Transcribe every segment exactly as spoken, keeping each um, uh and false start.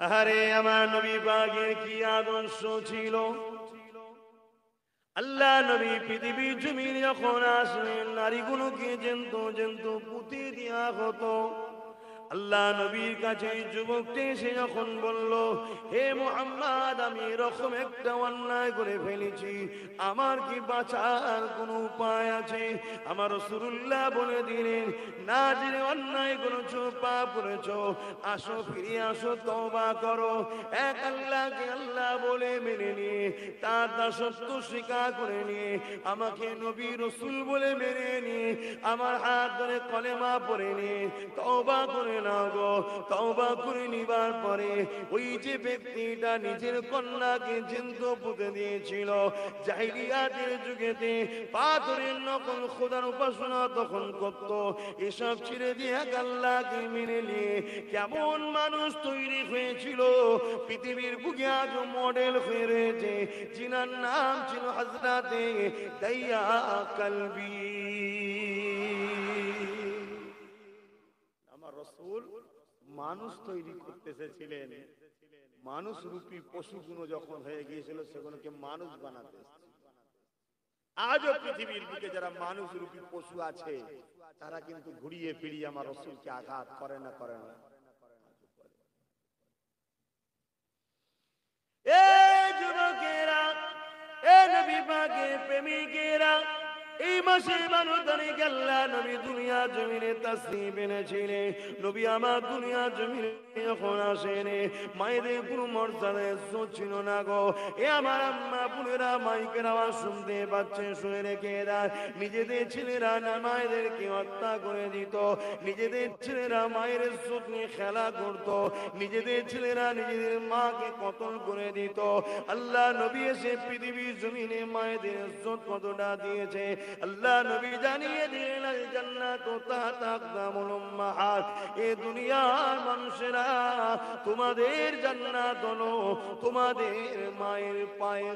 আরে আমার নবী পাকের কি আদর্শ ছিল। আল্লাহ নবী পৃথিবী জমিন যখন আসলেন নারীগুলোকে জন্তু জন্তু পুঁতে দেওয়া হতো। আল্লাহ নবীর কাছে যুবকটি এসে যখন বলল, হে মুহাম্মদ, আমি এরকম একটা অন্যায় করে ফেলেছি, আমার কি বাঁচার কোনো উপায় আছে? আমার রাসূলুল্লাহ বলে দিলেন, না জেনে অন্যায় করেছো, পাপ করেছো, আসো ফিরে আসো, তওবা করো। এক আল্লাহকে আল্লাহ বলে মেনে নিয়ে তার দাসত্ব স্বীকার করে নিয়ে আমাকে নবী রাসূল বলে মেনে নিয়ে আমার হাত ধরে কলেমা পড়ে নিয়ে তওবা করে নাও গো। তওবা করে নিবার পরে ওই যে ব্যক্তিটা নিজের কন্যাকে জিন্দু পুঁতে দিয়েছিল, জাহিলিয়াতের যুগেতে পাথরের নকল খোদার উপাসনা তখন করত, এসব ছেড়ে দিয়ে আল্লাহকে মেনে নিয়ে কেমন মানুষ তৈরি হয়েছিল পৃথিবীর বুকে আজ মডেল হয়ে রয়েছে, যিনার নাম ছিল হযরতে দাইয়া কালবি। আমার রাসূল মানুষ তৈরি করতে চেয়েছিলেন, মানুষ রূপী পশুগুলো যখন হয়ে গিয়েছিল সেগুলোকে মানুষ বানাতে। আজও পৃথিবীর বুকে যারা মানুষ রূপী পশু আছে তারা কিন্তু ঘুরিয়ে ফিরিয়ে আমার রাসূলকে আঘাত করে না করে না। এ যুবকেরা, এ নবী পাকের প্রেমিকেরা, এই মাসে বারো তারিখে আল্লাহ নবী দুনিয়া জমিনে তাশরীফ এনেছিলেন। নবী আমার দুনিয়া জমিনে যখন আসেন মায়েদের কোনো মর্যাদা ইজ্জত ছিল না গো। এ আমার আম্মা বোনেরা মাইকের আওয়াজ শুনতে পাচ্ছেন, শুনে রেখে দেয়। নিজেদের ছেলেরা না মায়েদেরকে হত্যা করে দিত, নিজেদের ছেলেরা মায়ের ইজ্জত নিয়ে খেলা করত, নিজেদের ছেলেরা নিজেদের মাকে কতল করে দিত। আল্লাহ নবী এসে পৃথিবীর জমিনে মায়েদের ইজ্জত কতটা দিয়েছে আল্লাহ নবী জানিয়ে দিলেন, আল জান্নাতু তাহতা আকদামুল উম্মাহাত। এ দুনিয়ার মানুষেরা, তোমাদের জান্নাত হলো তোমাদের মায়ের পায়ের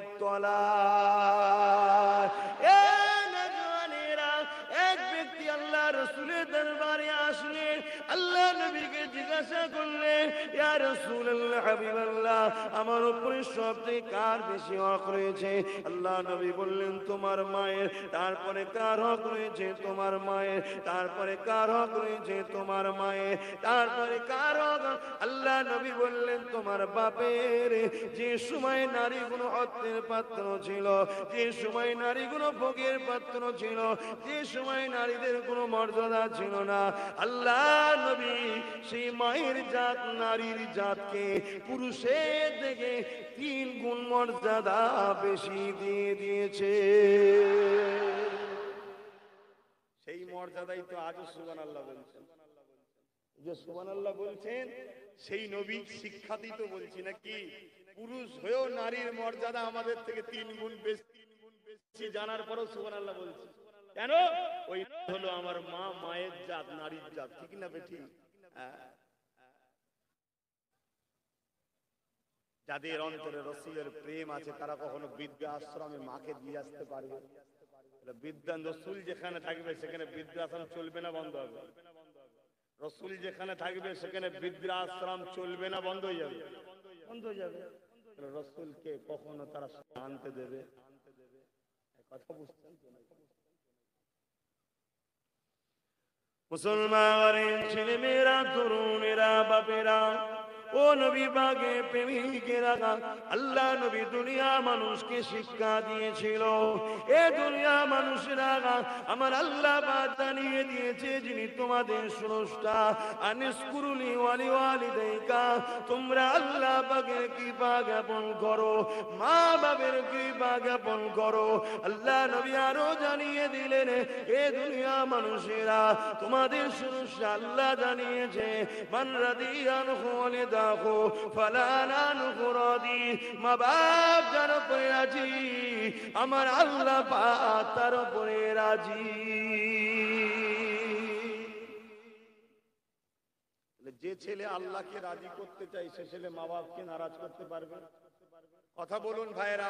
তলায়। এ নওজওয়ানেরা, এক ব্যক্তি আল্লাহ রাসূলের দরবারে আসলেন, আল্লাহ নবীকে জিজ্ঞাসা করলেন, ইয়া রাসূলুল্লাহ, হাবিবাল্লাহ, আমার উপরে সবচেয়ে কার বেশি হক রয়েছে? আল্লাহ নবী বললেন, তোমার মায়ের। তারপরে কার হক রয়েছে? তোমার মায়ের। তারপরে কার হক রয়েছে? তোমার মায়ের। তারপরে কার হক? আল্লাহ নবী বললেন, তোমার বাপের। যে সময় নারীগুলো অর্থের পাত্র ছিল, যে সময় নারীগুলো ভোগের পাত্র ছিল, যে সময় নারীদের কোনো মর্যাদা ছিল না, আল্লাহ নবী সেই মায়ের জাত, নারীর জাতকে পুরুষের থেকে তিন গুণ মর্যাদা বেশি দিয়ে দিয়েছে। সেই মর্যাদাই তো আজও সুবহানাল্লাহ বলছেন। যে সুবহানাল্লাহ বলছেন সেই নবী শিক্ষাতেই তো বলছি নাকি, পুরুষ হয়েও নারীর মর্যাদা আমাদের থেকে তিন গুণ বেশি জানার পরও সুবহানাল্লাহ বলছি। কেন? ওই হলো আমার মা, মায়ের জাত, নারীর জাত। ঠিক না বেঠিক? যাদের অন্তরে রাসূলের প্রেম আছে তারা কখনো বৃদ্ধা আশ্রমে মাকে দিয়ে আসতে পারবে। বৃদ্ধা রাসূল যেখানে থাকবে সেখানে বৃদ্ধাশ্রম চলবে না, বন্ধ হবে। রাসূল যেখানে থাকবে সেখানে বৃদ্ধাশ্রম চলবে না, বন্ধ হয়ে যাবে, বন্ধ হয়ে যাবে। রাসূলকে কখনো তারা আনতে দেবে? কথা বুঝছেন? মুসলমানের ছেলে মেয়েরা, তরুণেরা, বাপেরা, ও নবী পাকের প্রেমিকেরা, আল্লাহ নবী দুনিয়া মানুষকে শিক্ষা দিয়েছিল। এ দুনিয়া মানুষেরা, আমার আল্লাহ পাক জানিয়ে দিয়েছে, যিনি তোমাদের স্রষ্টা। আনিসকুরুনি ওয়ালি ওয়ালিদাইকা, তোমরা আল্লাহ পাকের কৃপা জ্ঞাপন করো, মা বাবার কৃপা জ্ঞাপন করো। আল্লাহ নবী আরো জানিয়ে দিলেন, এ দুনিয়া মানুষেরা, তোমাদের স্রষ্টা আল্লাহ জানিয়েছে, মান রাদিয়ানহু ওয়ালিদা দেখো ফালানান গুরাদি, মা বাপ যার উপরে রাজি, আমার আল্লাহ পাক তার উপরে রাজি। যে ছেলে আল্লাহকে রাজি করতে চায় সে ছেলে মা বাপকে নারাজ করতে পারবে? কথা বলুন ভাইরা।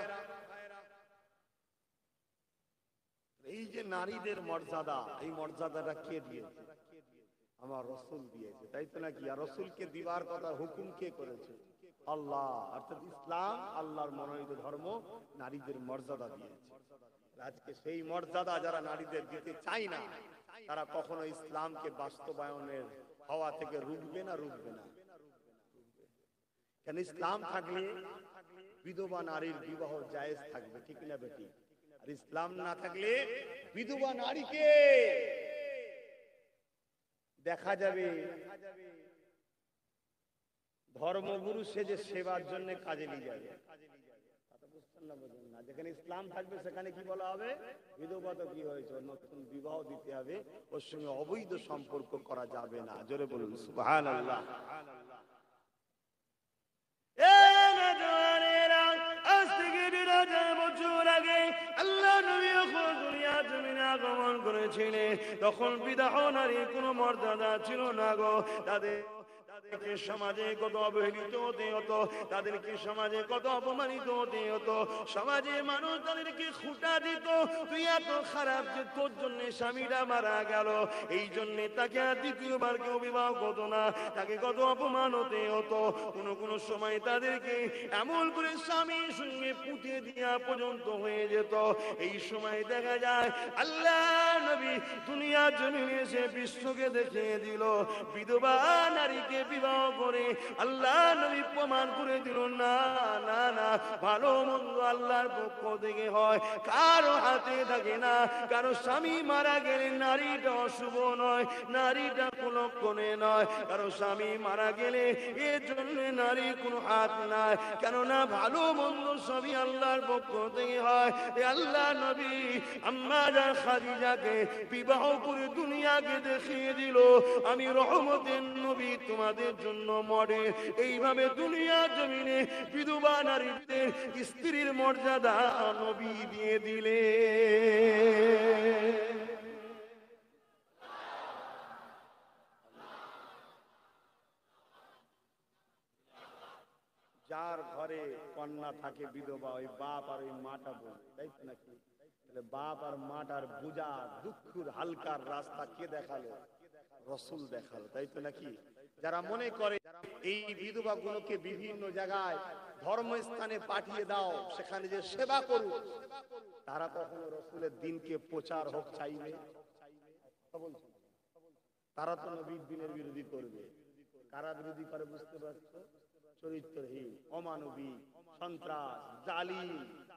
এই যে নারীদের মর্যাদা, এই মর্যাদাটা কে দিয়েছে? আমার রাসূল দিয়েছে, তাই তো নাকি? আর রাসূলকে দিবার কথা হুকুম কে করেছে? আল্লাহ, অর্থাৎ ইসলাম আল্লাহর মনোনীত ধর্ম, নারীদের মর্যাদা দিয়েছে। আজকে সেই মর্যাদা যারা নারীদের দিতে চায় না, তারা কখনো ইসলামকে বাস্তবায়নের হওয়া থেকে রুখবে না, রুখবে না। কেন ইসলাম থাকলে বিধবা নারীর বিবাহ জায়েজ থাকবে, ঠিক না বেটি? আর ইসলাম না থাকলে বিধবা নারীকে দেখা যাবে ধর্মগুরু সেজে সেবার জন্য কাজে নিয়ে যাবে। যেখানে ইসলাম থাকবে সেখানে কি বলা হবে? বিধবা তো কি হয়েছে, নতুন বিবাহ দিতে হবে, ওর সঙ্গে অবৈধ সম্পর্ক করা যাবে না। জোরে বলুন সুবহানাল্লাহ। আগমন করেছিলেন তখন বিবাহ নারীর কোনো মর্যাদা ছিল না গো। তাদের তাদেরকে সমাজে কত অবহেলিত হতে হতো, তাদেরকে সমাজে কত অপমানিত হতে হতো। সমাজে মানুষ তাদেরকে খুঁটা দিত, তুই এত খারাপ যে তোর জন্য স্বামীরা মারা গেল, এই জন্য তাকে আর দ্বিতীয়বার কেউ বিবাহ করতো না, তাকে কত অপমান হতে হতো। কোনো কোনো সময় তাদেরকে এমন করে স্বামীর সঙ্গে পুঁতে দেওয়া পর্যন্ত হয়ে যেত। এই সময় দেখা যায় আল্লাহ নবী দুনিয়ার জমিনে এসে বিশ্বকে দেখিয়ে দিল, বিধবা নারীকে বিবাহ করে আল্লাহ নবী প্রমাণ করে দিল, না না না, ভালো মন্দ আল্লাহর পক্ষ থেকে হয়, কারো হাতে থাকে না। কারো স্বামী মারা গেলে নারীটা অশুভ নয়, নারীটা কুলক্ষণে নয়। কারো স্বামী মারা গেলে এর জন্য নারী কোনো হাত নাই, কেননা ভালো মন্দ সবই আল্লাহর পক্ষ থেকে হয়। এ আল্লাহ নবী আম্মা জান খাদিজাকে বিবাহ করে দুনিয়াকে দেখিয়ে দিল, আমি রহমতের নবী, তোমাদের জন্য মডেল। এইভাবে দুনিয়া জমিনে বিধবা নারীদের স্ত্রীর মর্যাদা নবী দিয়ে দিলে। যার ঘরে কন্যা থাকে বিধবা, ওই বাপ আর ওই মাটা বলে, তাই তো নাকি? বাপ আর মাটার বোঝা দুঃখের হালকার রাস্তা কে দেখালো? রসুল দেখালো, তাই তো নাকি? যারা মনে করে এই বিধবা গুলোকে বিভিন্ন জায়গায় ধর্মস্থানে পাঠিয়ে দাও, সেখানে যে সেবা করুক, তারা কখনো রসুলের দিনকে প্রচার হোক চাইবে? তারা তো নবীর দিনের বিরোধী করবে। কারা বিরোধী করে বুঝতে পারছো? চরিত্রহীন, অমানবিক, সন্ত্রাস, জালিম,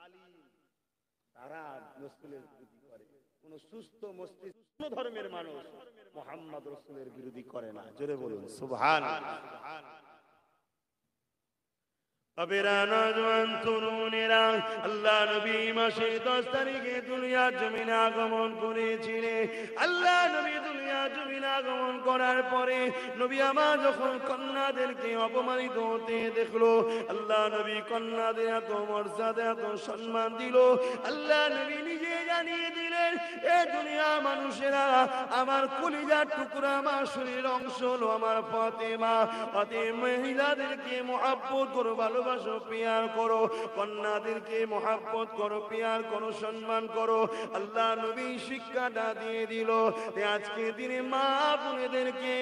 তারা রসুলের বিরোধী করে। কোন সুস্থ মস্তিষ্ক ধর্মের মানুষ মুহাম্মদ রসুলের বিরোধী করে না। জোরে বলুন সুবহানাল্লাহ। আল্লাহ নবী মাসে দশ তারিখে দুনিয়ার জমিনে আগমন করেছিলেন। আল্লাহ নবী দুনিয়ার জমিনে আগমন করার পরে নবী আমার যখন কন্যাদেরকে অপমানিত হতে দেখলো, আল্লাহ নবী কন্যাদের এত মর্যাদা, এত সম্মান দিল। আল্লাহ নবী নিজে জানিয়ে দিলেন, এ দুনিয়া মানুষেরা, আমার কলিজার টুকরা, আমার শরীরের অংশ হলো আমার ফাতেমা। অতএব মহিলাদেরকে মহব্বত করো, ভালোবাসো, প্যার করো, কন্যাদেরকে মহব্বত করো, প্যার করো, সম্মান করো। আল্লাহ নবী শিক্ষাটা দিয়ে দিল। আজকে দিনে মা বোনেদেরকে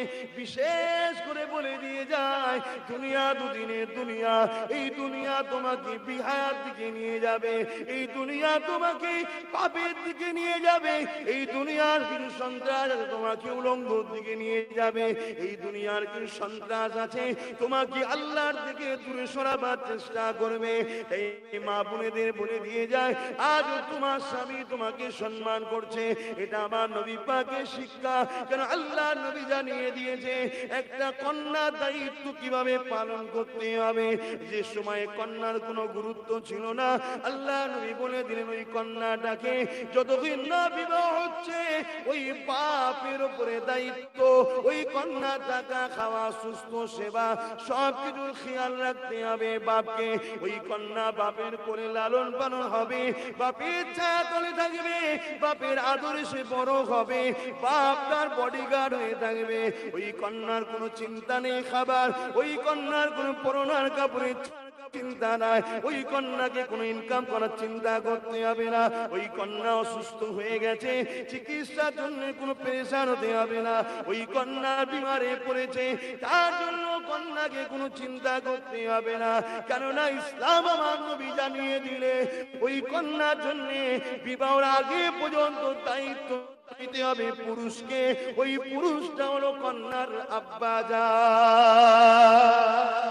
বিশেষ করে বলে দিয়ে যায়, দুনিয়া দুদিনের দুনিয়া, এই দুনিয়া তোমাকে বিহার দিকে নিয়ে যাবে, এই দুনিয়া তোমাকে পাপের দিকে নিয়ে যাবে, এই দুনিয়ার কিছু সন্ত্রাস আছে তোমাকে উলঙ্গর দিকে নিয়ে যাবে, এই দুনিয়ার কিছু সন্ত্রাস আছে তোমাকে আল্লাহর দিকে দূরে সরাবার চেষ্টা করবে। এই মা বোনেদের বলে দিয়ে যায়, আজ তোমার স্বামী তোমাকে সম্মান করছে, এটা আমার নবী পাকের শিক্ষা। কেন আল্লাহ নবী জানিয়ে দিয়েছে একটা কন্যার দায়িত্ব কিভাবে পালন করতে হবে। যে সময়ে কন্যার কোনো গুরুত্ব ছিল না, আল্লাহ নবী বলে দিলেন ওই কন্যাটাকে যতদিন না বিবাহ হচ্ছে ওই বাপের উপরে দায়িত্ব, ওই কন্যা টাকা খাওয়া, সুস্থ সেবা সব কিছুর খেয়াল রাখতে হবে বাপকে। ওই কন্যা বাপের কোলে লালন পালন হবে, বাপের ছায়া তলে থাকবে, বাপের আদরে সে বড় হবে, বাপ তার বডিগার্ড হয়ে থাকবে। ওই কন্যার কোনো চিন্তা নেই খাবার, ওই কন্যার কোনো পরনার কাপড়ের চিন্তা নাই, ওই কন্যাকে কোনো ইনকাম করার চিন্তা করতে হবে না। ওই কন্যা অসুস্থ হয়ে গেছে, চিকিৎসার জন্য কোনো পেরেশান হতে হবে না। ওই কন্যা বিমারে পড়েছে, তার জন্য কন্যাকে কোনো চিন্তা করতে হবে না, কেননা ইসলাম আমার নবী জানিয়ে দিলে ওই কন্যার জন্য বিবাহের আগে পর্যন্ত দায়িত্ব দিতে হবে পুরুষকে। ওই পুরুষটা হলো কন্যার আব্বা জান।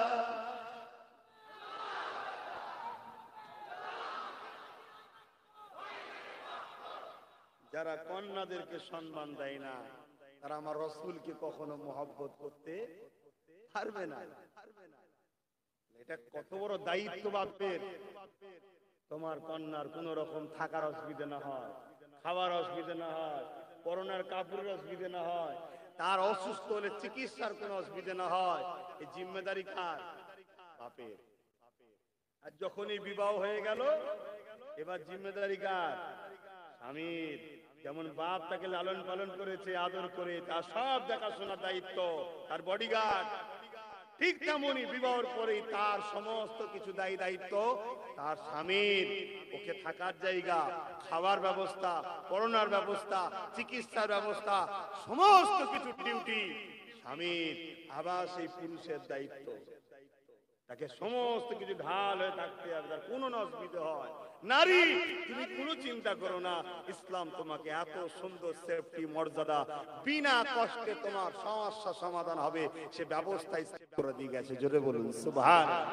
যারা কন্যাদেরকে সম্মান দেয় না তারা আমার রসুলকে কখনো মহব্বত করতে পারবে না। এটা কত বড় দায়িত্ব বাপের। তোমার কন্যার কোন রকম থাকার অসুবিধা না হয়, খাওয়ার অসুবিধা না হয়, পরনের কাপড়ের অসুবিধা না হয়, তার অসুস্থ হলে চিকিৎসার কোনো অসুবিধা না হয়, এই জিম্মেদারি কার? বাপের। আর যখন এই বিবাহ হয়ে গেল এবার জিম্মেদারি কার? স্বামীর। যেমন বাপ তাকে লালন পালন করেছে, আদর করে, তার সব দেখাশোনার দায়িত্ব তার বডিগার্ড, ঠিক তেমনই বিবাহের পরেই তার সমস্ত কিছু দায়ী দায়িত্ব তার স্বামীর। ওকে থাকার জায়গা, খাওয়ার ব্যবস্থা, পড়ানোর ব্যবস্থা, চিকিৎসার ব্যবস্থা, সমস্ত কিছু ডিউটি স্বামীর। আবার সেই পুরুষের দায়িত্ব, তাকে সমস্ত কিছু ঢাল হয়ে থাকতে হবে, তার কোনো অসুবিধা হয়। নারী তুমি কোনো চিন্তা করো না, ইসলাম তোমাকে এত সুন্দর সেফটি মর্যাদা, বিনা কষ্টে তোমার সমস্যা সমাধান হবে সে ব্যবস্থা করে দিয়ে গেছে। জোরে বলুন সুবহানাল্লাহ।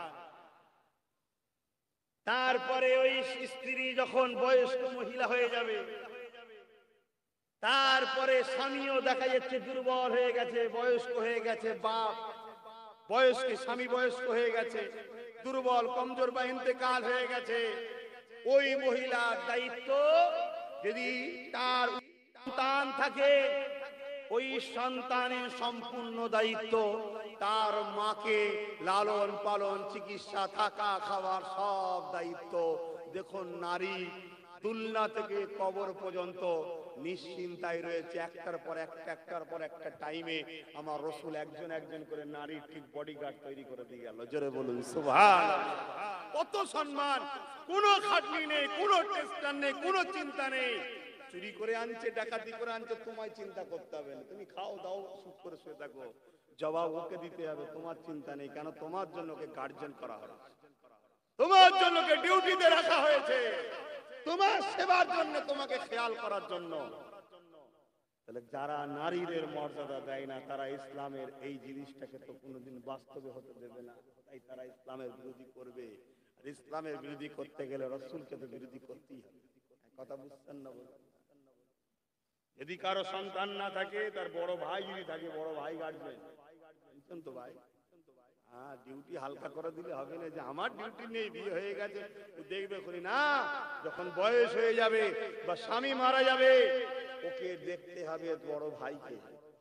তারপরে ওই স্ত্রী যখন বয়স্ক মহিলা হয়ে যাবে, তারপরে স্বামীও দেখা যাচ্ছে দুর্বল হয়ে গেছে, বয়স্ক হয়ে গেছে, বাপ বয়স্ক, স্বামী বয়স্ক হয়ে গেছে, দুর্বল কমজোর বা ইন্তেকাল হয়ে গেছে। ওই মহিলার দায়িত্ব, যদি তার সন্তান থাকে ওই সন্তানের সম্পূর্ণ দায়িত্ব তার মাকে লালন পালন, চিকিৎসা, থাকা, খাওয়ার সব দায়িত্ব। দেখুন নারী তুলনা থেকে কবর পর্যন্ত নিশ্চিন্তায় রয়েছে, একটার পর একটা একটার পর একটা টাইমে আমার রসুল একজন একজন করে নারী ঠিক বডিগার্ড তৈরি করে দিয়ে গেল। জোরে বলুন সুবহানাল্লাহ। কত সম্মান, কোনো খাটনি নেই, কোনো টেনশন নেই, কোনো চিন্তা নেই। চুরি করে আনছে, ডাকাতি করে আনছে, তোমায় চিন্তা করতে হবে না, তুমি খাও দাও সুখ করে শুয়ে থাকো, জবাব ওকে দিতে হবে, তোমার চিন্তা নেই। কেন? তোমার জন্য ওকে গার্জিয়ান করা হয়েছে, তোমার জন্য ওকে ডিউটিতে রাখা হয়েছে, তোমার সেবার জন্য, তোমাকে খেয়াল করার জন্য। তাহলে যারা নারীদের মর্যাদা দেয় না তারা ইসলামের এই জিনিসটাকে তো কোনোদিন বাস্তবে হতে দেবে না। তাই তারা ইসলামের বিরোধী করবে। আর ইসলামের বিরোধী করতে গেলে রসুলকে তো বিরোধী করতেই হবে। কথা বুঝছেন না? যদি কারো সন্তান না থাকে, তার বড় ভাই যদি থাকে, বড় ভাই গার্জেন, বুঝছেন তো ভাই? হ্যাঁ, ডিউটি হালকা করে দিলে হবে না যে আমার ডিউটি নেই, বিয়ে হয়ে গেছে, দেখবে করি না। যখন বয়স হয়ে যাবে বা স্বামী মারা যাবে, ওকে দেখতে হবে বড় ভাইকে।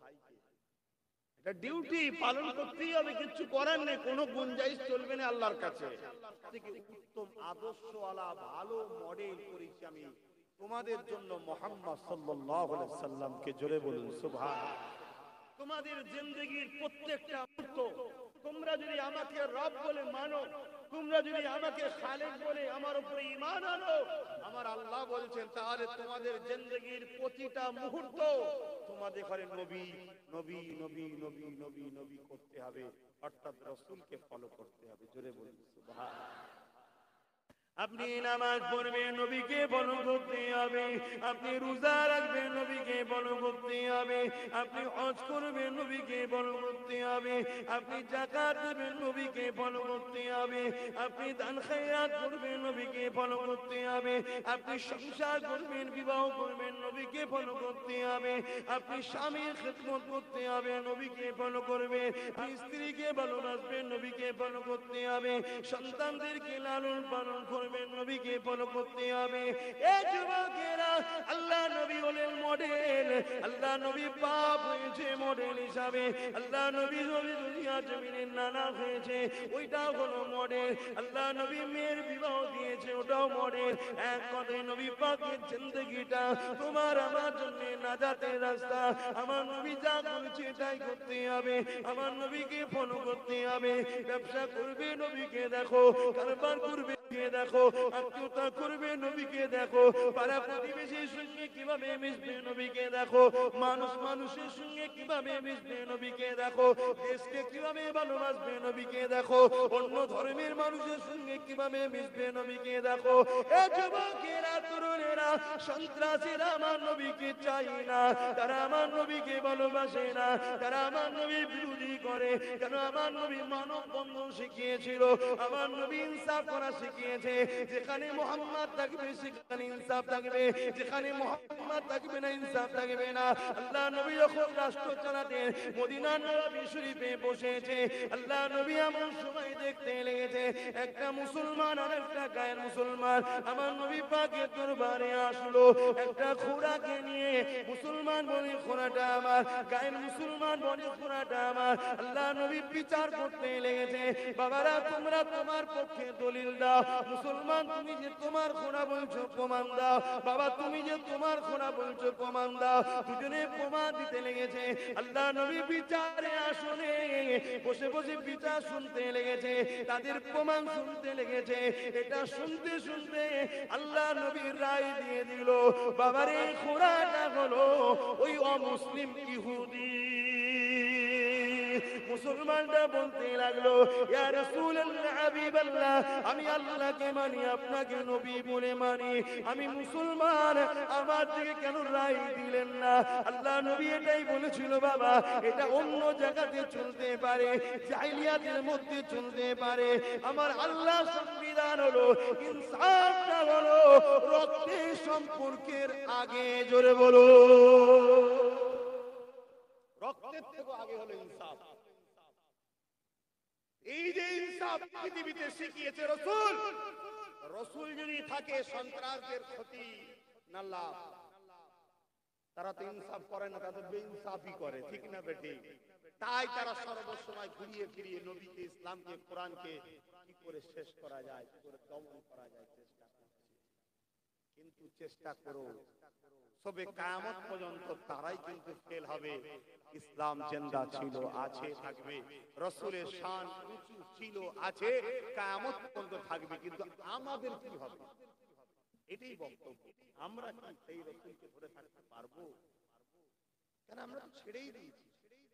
এটা ডিউটি পালন করতেই হবে, কিছু করার নেই, কোনো গুঞ্জাইশ চলবে না আল্লাহর কাছে। থেকে উত্তম আদর্শওয়ালা ভালো মডেল করেছি আমি তোমাদের জন্য মুহাম্মদ সাল্লাল্লাহু আলাইহি সাল্লামকে। জোরে বলুন সুবহানাল্লাহ। তোমাদের জিন্দেগীর প্রত্যেকটা মুহূর্ত তোমরা যদি আমাকে রব বলে মানো, তোমরা যদি আমাকে খালেক বলে আমার উপরে ঈমান আনো, আমার আল্লাহ বলছেন, তাহলে তোমাদের জিন্দেগীর প্রতিটা মুহূর্ত তোমাদের ঘরে নবী নবী নবী নবী নবী নবী করতে হবে, অর্থাৎ রাসূলকে ফলো করতে হবে। জোরে বলুন সুবহানাল্লাহ। আপনি নামাজ পড়বেন, নবীকে ফলো করতে হবে। আপনি রোজা রাখবেন, নবীকে ফলো করতে হবে। আপনি হজ করবেন, নবীকে ফলো করতে হবে। আপনি যাকাত দেবেন, নবীকে ফলো করতে হবে। আপনি দান খায়রাত করবেন, নবীকে ফলো করতে হবে। আপনি সংসার করবেন, বিবাহ করবেন, নবীকে ফলো করতে হবে। আপনি স্বামীর খিদমত করতে হবে, নবীকে ফলো করবেন। আপনি স্ত্রীকে ভালোবাসবেন, নবীকে ফলো করতে হবে। সন্তানদেরকে লালন পালন করবেন, নবীকে ফলো করতে হবে। এই যুবকেরা, আল্লাহ নবী হলেন মডেল। আল্লাহ নবী বাপ হয়েছে মডেল হিসাবে, আল্লাহ নবী নবী দুনিয়া জমিনের নানা হয়েছে, ওইটাও হলো মডেল। আল্লাহ নবী মেয়ের বিবাহ দিয়েছে, ওটাও মডেল। এক কথায় নবী পাকের জিন্দেগিটা তোমার আমার জন্য নাজাতের রাস্তা। আমার নবী যা বলেছে তাই করতে হবে, আমার নবীকে ফলো করতে হবে। ব্যবসা করবে, নবীকে দেখো, কারবার করবে, দেখো, আত্মীয়তা করবে নবীকে দেখো, পাড়া প্রতিবেশীর সঙ্গে কিভাবে মিশবে নবীকে দেখো, মানুষ মানুষের সঙ্গে কিভাবে মিশবে নবীকে দেখো, দেশকে কিভাবে ভালোবাসবে নবীকে দেখো, অন্য ধর্মের মানুষের সঙ্গে কিভাবে মিশবে নবীকে দেখো। এ যুবকেরা, তরুণেরা, সন্ত্রাসীরা আমার নবীকে চাই না, তারা আমার নবীকে ভালোবাসে না, তারা আমার নবীর বিরোধী করে। কেন? আমার নবী মানব বন্ধন শিখিয়েছিল, আমার নবী ইনসাফ করা শিখিয়েছে। যেখানে মুহাম্মদ থাকবে সেখানে ইনসাফ থাকবে, যেখানে মুহাম্মদ থাকবে না ইনসাফ থাকবে না। আল্লাহ নবী যখন রাষ্ট্র চালাতেন মদিনার নববী শরীফে বসেছে, আল্লাহ নবী এমন সময় দেখতে লেগেছে একটা মুসলমান আর একটা গায়ের মুসলমান আমার নবী পাকের দরবারে আসলো। একটা ঘোড়াকে নিয়ে মুসলমান বলে ঘোড়াটা আমার, গায়ের মুসলমান বলে ঘোড়াটা আমার। আল্লাহ নবী বিচার করতে লেগেছে, বাবারা তোমরা তোমার পক্ষে দলিল দাও, মুসলমান তুমি যে তোমার ঘোড়া বলছো প্রমাণ দাও, বাবা তুমি যে তোমার ঘোড়া বলছো প্রমাণ দাও। দুজনে প্রমাণ দিতে লেগেছে। আল্লাহ নবী বিচারে আসনে বসে বসে বিচার শুনতে লেগেছে, তাদের প্রমাণ শুনতে লেগেছে। এটা শুনতে শুনতে আল্লাহ নবীর রায় দিয়ে দিল, বাবারে ঘোড়াটা হলো ওই অমুসলিম ইহুদি। মুসলমানরা বলতে লাগলো, ইয়া রাসূলুল্লাহ, হাবিবাল্লাহ, আমি আল্লাহকে মানি, আপনাকে নবী বলে মানি, আমি মুসলমান, আমার দিকে কেন রায় দিলেন না? আল্লাহ নবী এটাই বলেছিল, বাবা এটা অন্য জায়গাতে চলতে পারে, জাহিলিয়াতের মধ্যে চলতে পারে, আমার আল্লাহ সংবিধান হলো ইনসাফটা হলো রক্তের সম্পর্কের আগে। জোরে বলো, রক্তের থেকে আগে হলো ইনসাফ। এই যে ইনসাফ পৃথিবীতে শিখিয়েছে রসুল, রসুল যদি থাকে সন্ত্রাসের ক্ষতি না লাভ। তারা তো ইনসাফ করে না, তারা তো বেইনসাফি করে, ঠিক না বেটি? তাই তারা সর্বসময় ঘুরিয়ে ফিরিয়ে নবীকে, ইসলামকে, কোরআনকে কি করে শেষ করা যায়, কি করে দমন করা যায় চেষ্টা করছে। কিন্তু চেষ্টা করো, সবে কিয়ামত পর্যন্ত তারাই কিন্তু ফেল হবে। ইসলাম জিন্দা ছিল, আছে, থাকবে। রাসূলের শান উঁচু ছিল, আছে, কিয়ামত পর্যন্ত থাকবে। কিন্তু আমাদের কি হবে? এটাই বক্তব্য। আমরা কি সেই রাসূলকে ধরে থাকতে পারবো? কেন আমরা তো ছেড়েই দিয়েছি।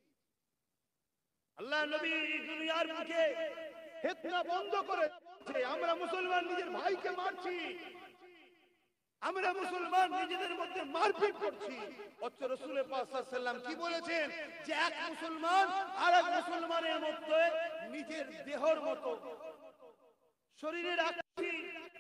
আল্লাহ নবী দুনিয়ার বুকে ফিতনা বন্ধ করে আমরা মুসলমান নিজের ভাইকে মারছি, আমরা মুসলমান নিজেদের মধ্যে মারপিট করছি। অথচ রাসূল পাক সাল্লাল্লাহু আলাইহি ওয়াসাল্লাম কি বলেছেন? যে এক মুসলমান আরেক মুসলমানের মধ্যে নিজের দেহর মতো শরীরের আকৃতি,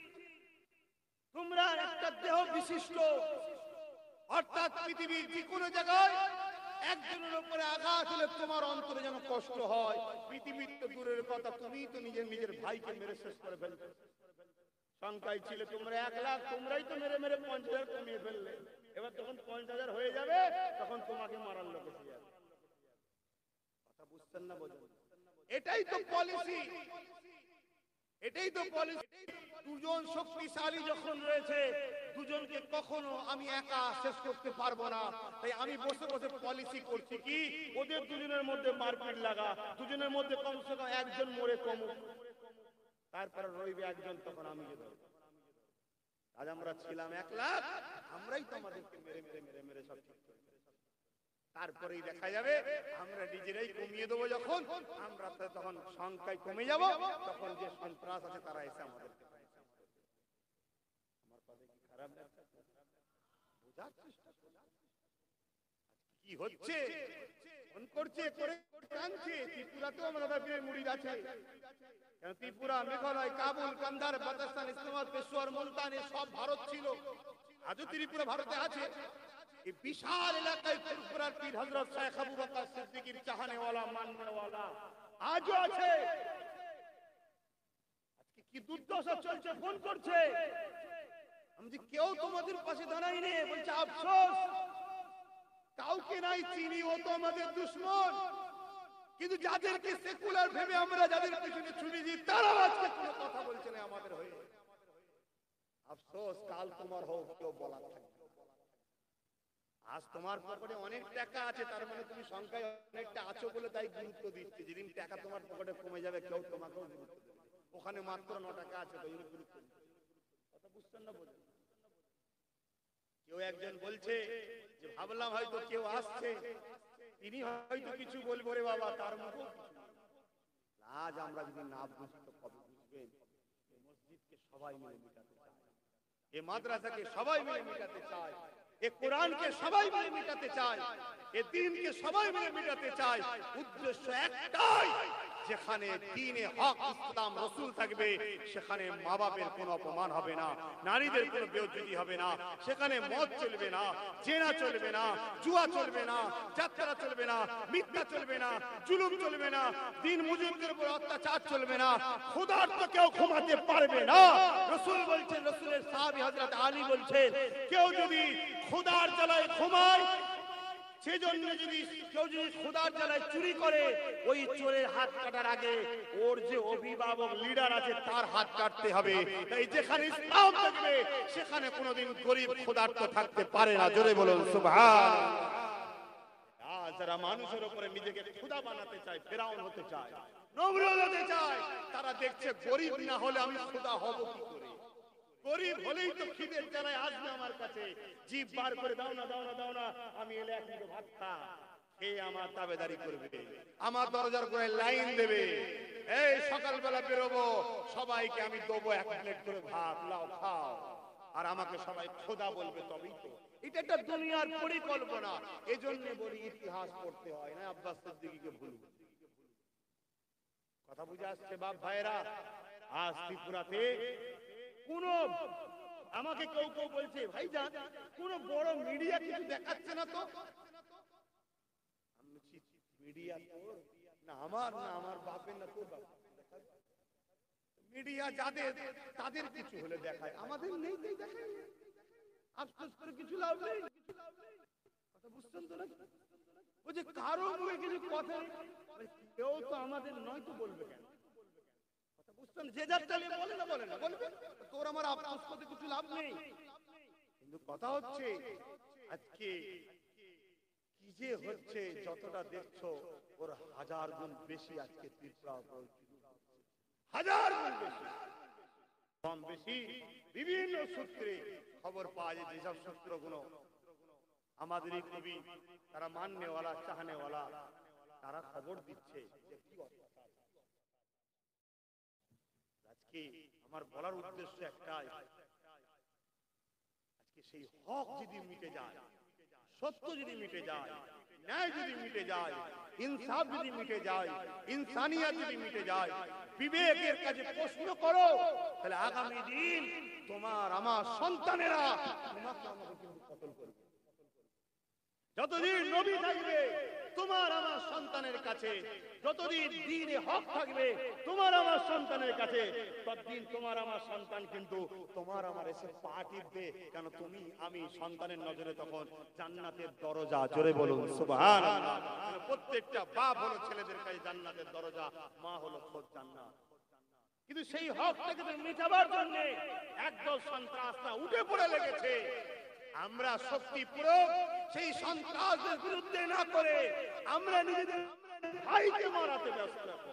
তোমরা একটা দেহ বিশিষ্ট, অর্থাৎ পৃথিবীর যে কোনো জায়গায় একজনের উপরে আঘাত হলে তোমার অন্তরে যেন কষ্ট হয়। পৃথিবীর তো দূরের কথা, তুমি তো নিজের নিজের ভাইকে মেরে শেষ করে ফেলবে। সংখ্যায় ছিল তোমরা এক লাখ, তোমরাই তো মেরে মেরে পঞ্চাশ হাজার কমিয়ে ফেললে। এবার যখন পঞ্চাশ হাজার হয়ে যাবে তখন তোমাকে মারার লোক এসে যাবে। কথা বুঝছেন না? বোঝেন? এটাই তো পলিসি, এটাই তো পলিসি। দুজন শক্তিশালী যখন রয়েছে, দুজনকে কখনো আমি একা শেষ করতে পারবো না। তাই আমি বসে বসে পলিসি করছি কি, ওদের দুজনের মধ্যে মারপিট লাগা, দুজনের মধ্যে কমসে কম একজন মরে কমুক, তারপরে রইবে একজন, তখন আমি যে ধরব। আজ আমরা ছিলাম এক লাখ, আমরাই তো আমাদেরকে মেরে মেরে মেরে মেরে সব ঠিক করে ফেলেছি। তারপরেই দেখা যাবে আমরা নিজেরাই কমিয়ে দেবো। যখন আমরা তখন সংখ্যায় কমে যাব, তখন যে সন্ত্রাস আছে তারা এসে আমাদেরকে। আমার কথা কি খারাপ লাগছে? বোঝার চেষ্টা করুন কি হচ্ছে, ফোন করছে, করে কাঁদছে। ত্রিপুরাতেও আমাদের মুরিদ আছে। ত্রিপুরা, মেঘালয়, কাবুল, কান্দার, বাতাস্তান, ইসলামাবাদ, পেশোয়ার, মুলতান সব ভারত ছিল, আজও ত্রিপুরা ভারতে আছে। এই বিশাল এলাকায় ত্রিপুরার পীর হযরত শেখ আবু বকর সিদ্দিকীর চাহনেওয়ালা, মাননেওয়ালা আজও আছে। আজকে কি দুর্দশা চলছে, ফোন করছে। আমি যে কেউ তোমাদের পাশে দাঁড়াইনি, বলছে আফসোস কাউকে নাই চিনি, ও তো আমাদের দুশমন। কিন্তু যাদেরকে সেকুলার ভেবে আমরা যাদের পিছনে ছুরি দিই, তারা আজকে কোনো কথা বলছে না আমাদের হয়ে। আফসোস কাল তোমার হোক, কেউ বলা থাকবে। আজ তোমার পকেটে অনেক টাকা আছে, তার মানে তুমি সংখ্যায় অনেকটা আছো বলে তাই গুরুত্ব দিচ্ছি। যেদিন টাকা তোমার পকেটে কমে যাবে, কেউ তোমাকেও গুরুত্ব দেবে। ওখানে মাত্র ন টাকা আছে, কথা বুঝছেন না? বলুন, কেউ একজন বলছে যে ভাবলাম হয়তো কেউ আসছে, তিনি হয়তো কিছু বলবো রে বাবা, তার মুখে আজ আমরা যদি না বুঝি তো কবে বুঝবেন? এই মসজিদকে সবাই মিলে মেটাতে চায়, এই মাদ্রাসাকে সবাই মিলে মেটাতে চায়, এই কোরআনকে সবাই মিলে মেটাতে চায়, এই দ্বীনকে সবাই মিলে মেটাতে চায়। উদ্দেশ্য একটাই, যেখানে দ্বীনে হক ইসলাম রাসূল থাকবে সেখানে মা বাপের কোনো অপমান হবে না, নারীদের কোনো বেইজ্জতি হবে না, সেখানে মদ চলবে না, জেনা চলবে না, জুয়া চলবে না, যাত্রা চলবে না, মিথ্যা চলবে না, জুলুম চলবে না, দিন মুজিবদের উপর অত্যাচার চলবে না, ক্ষুধার্ত কেউ ঘুমাতে পারবে না। রাসূল বলছেন, রাসূলের সাহাবী হযরত আলী বলছেন, কেউ যদি ক্ষুধার জ্বালায় ঘুমায়, সেজন্য যদি কেউ যদি ক্ষুধার জ্বালায় চুরি করে, ওই চোরের হাত কাটার আগে ওর যে অভিভাবক লিডার আছে তার হাত কাটতে হবে। তাই যেখানে ইসলাম থাকবে সেখানে কোনোদিন গরিব ক্ষুধার্ত থাকতে পারে না। জোরে বলুন সুবহানাল্লাহ। যারা মানুষের উপরে নিজেকে ক্ষুধা বানাতে চায়, ফেরাউন হতে চায়, নমরুদ হতে চায়, তারা দেখছে গরিব না হলে আমি ক্ষুধা হব কি করে? গরিব হলেই তো খিদের জ্বালায় আসবে আমার কাছে, জিভ বার করে দাও না দাও না দাও না, আমি এলে এক মুঠো ভাত খা, খেয়ে আমার তাবেদারি করবে, আমার দরজার করে লাইন দেবে, এই সকালবেলা বেরোবো, সবাইকে আমি দেবো এক প্লেট করে ভাত, লাও খাও, আর আমাকে সবাই খোদা বলবে, তবেই তো। এটা একটা দুনিয়ার পরিকল্পনা। এজন্য বলি ইতিহাস পড়তে হয় না, আব্বাস সিদ্দিকীকে ভুলব। কথা বুঝে আসছে বাপ ভাইরা? আজ ত্রিপুরাতে কোন আমাকে কেউ কেউ বলছে, ভাইজান কোন বড় মিডিয়া কিছু দেখাচ্ছে না তো? মিডিয়া না আমার, না আমার বাপের, না তোর বাপ। মিডিয়া যাদের তাদের কিছু হলে দেখায়, আমাদের নেই, দেখায় আফসোস করে কিছু লাভ নেই। কথা বুঝছেন তো? না ওই যে কারো মুখে কিছু কথা, কেউ তো আমাদের নয় তো বলবে কেন? যে যার চালিয়ে বলে না বলে না বলবে, তোর আমার আফসোস করতে কিছু লাভ নেই। কিন্তু কথা হচ্ছে আজকে কি যে হচ্ছে, যতটা দেখছো ওর হাজার গুণ বেশি আজকে ত্রিপুরা, হাজার গুণ বেশি, কম বেশি বিভিন্ন সূত্রে খবর পাওয়া যায়। যেসব সূত্রগুলো আমাদের এই কবি তারা মাননেওয়ালা, চাহনেওয়ালা, তারা খবর দিচ্ছে যে কি অবস্থা। আজকে আমার বলার উদ্দেশ্য একটাই, আজকে সেই হক যদি মিটে যায়, সত্য যদি মিটে যায়, ন্যায় যদি মিটে যায়, ইনসাফ যদি মিটে যায়, ইনসানিয়ত যদি মিটে যায়, বিবেকের কাছে প্রশ্ন করো, তাহলে আগামী দিন তোমার আমার সন্তানেরা তোমাকে আমাকে কিন্তু কতল করবে। যতদিন নবী থাকবে তোমার আমার সন্তানের কাছে, যতদিন দ্বীনে হক থাকবে তোমার আমার সন্তানের কাছে, ততদিন তোমার আমার সন্তান কিন্তু তোমার আমার এসে পা টিপবে। কেন? তুমি আমি সন্তানের নজরে তখন জান্নাতের দরজা। জোরে বলুন সুবহানাল্লাহ। প্রত্যেকটা বাপ হলো ছেলেদের কাছে জান্নাতের দরজা, মা হলো খোদ জান্নাত। কিন্তু সেই হকটাকে মিটাবার জন্য একদল সন্ত্রাসরা উঠে পড়ে লেগেছে। আমরা শক্তি প্রয়োগ সেই সন্ত্রাসের বিরুদ্ধে না করে আমরা নিজেদের ভাইকে মারাতে ব্যস্ত আছি।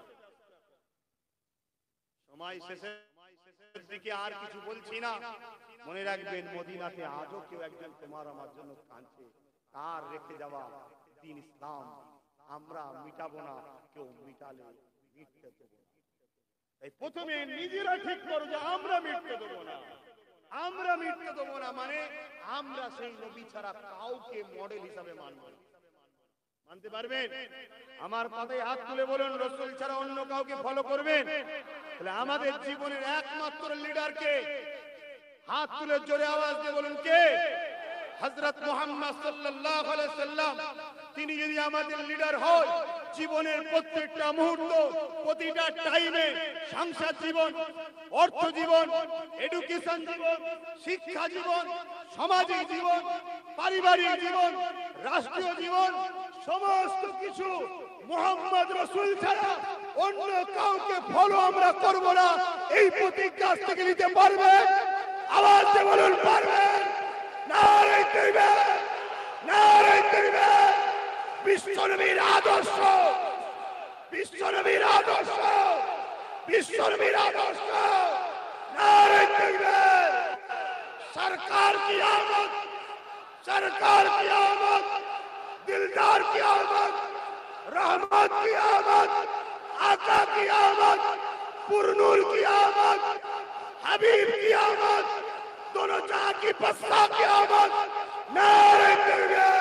সময় শেষের দিকে আর কিছু বলছি না। মনে রাখবেন, মদিনাতে আজও কেউ একজন তোমার আমার জন্য কাঁদছে, তার রেখে যাওয়া দ্বীন ইসলাম আমরা মিটাবো না, কেউ মিটালে মিটতে দেবো না। তাই প্রথমে নিজেরা ঠিক করো যে আমরা মিটতে দেবো না, আমরা মিটতে দেবো না, মানে আমরা সেই নবী ছাড়া কাউকে মডেল হিসাবে মানব না। মানতে পারবেন? আমার কথায় হাত তুলে বলুন, রাসূল ছাড়া অন্য কাউকে ফলো করবেন? তাহলে আমাদের জীবনের একমাত্র লিডার কে? হাত তুলে জোরে আওয়াজ দিয়ে বলুন কে? হযরত মুহাম্মদ সাল্লাল্লাহু আলাইহি সাল্লাম। তিনি যদি আমাদের লিডার হয়, জীবনের প্রত্যেকটা মুহূর্ত, প্রতিটা টাইমে, সংসার জীবন, অর্থ জীবন, এডুকেশন জীবন, শিক্ষা জীবন, সামাজিক জীবন, পারিবারিক জীবন, রাষ্ট্রীয় জীবন, সমস্ত কিছু মুহাম্মদ রাসূল ছাড়া অন্য কাউকে ফলো আমরা করব না, এই প্রতিজ্ঞা থেকে নিতে পারবে? আওয়াজ দিয়ে বলুন পারবেন? নারে তাকবীর, নারে তাকবীর। বিশ্বনবীর আদর্শ, বিশ্বনবীর আদর্শ বিশ্বনবীর আদর্শ, নারে তাকবীর। सरकार की आमद, सरकार की आमद, दिलदार की आमद, रहमत की आमद, आका की आमद, पुरनूर की आमद, हबीब की आमद, दोनों जहां की बस्ता की आमद। नारे तकबीर।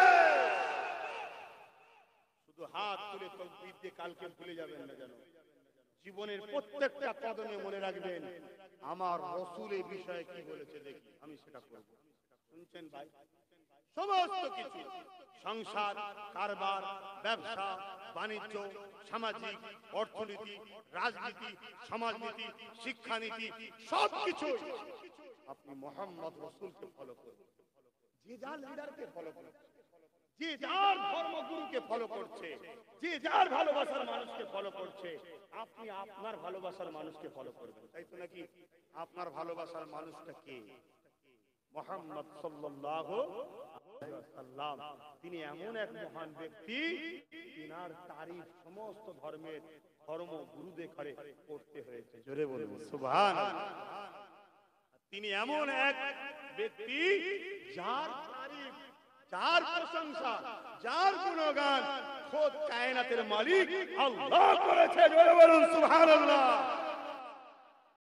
শুধু হাত তুলে তাকবীর দিয়ে কালকে ভুলে যাবেন না, যেন জীবনের প্রত্যেকটা কদমে মনে রাখবেন আমার রাসূল এই বিষয়ে কি বলেছে, দেখি আমি সেটা করব। শুনছেন ভাই? সমস্ত কিছু, সংসার, কারবার, ব্যবসা, বাণিজ্য, সামাজিক, অর্থনীতি, রাজনীতি, সমাজনীতি, শিক্ষানীতি, সবকিছু আপনি মুহাম্মদ রাসূলকে ফলো করুন। যে যার লিডারকে ফলো করুন, যে যার ধর্মগুরুকে ফলো করছে, যে যার ভালোবাসার মানুষকে ফলো করছে, আপনি আপনার ভালোবাসার মানুষকে ফলো করবেন, তাই তো নাকি? আপনার ভালোবাসার মানুষটা কে? মুহাম্মদ সাল্লাল্লাহু আলাইহি ওয়াসাল্লাম। তিনি এমন এক মহান ব্যক্তি, তিনার তারিফ সমস্ত ধর্মের ধর্মগুরুদের করে করতে হয়েছে। জোরে বলুন সুবহানাল্লাহ। তিনি এমন এক ব্যক্তি যার তারিফ, যার প্রশংসা, যার গুণগান খোদ কায়নাতের মালিক আল্লাহ করেছে। জোরে বলুন সুবহানাল্লাহ।